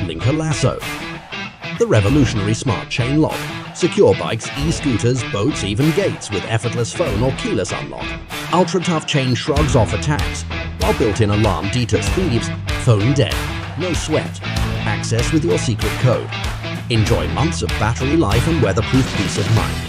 LINKA LASSO. The revolutionary smart chain lock. Secure bikes, e-scooters, boats, even gates with effortless phone or keyless unlock. Ultra-tough chain shrugs off attacks, while built-in alarm deters thieves. Phone dead. No sweat. Access with your secret code. Enjoy months of battery life and weatherproof peace of mind.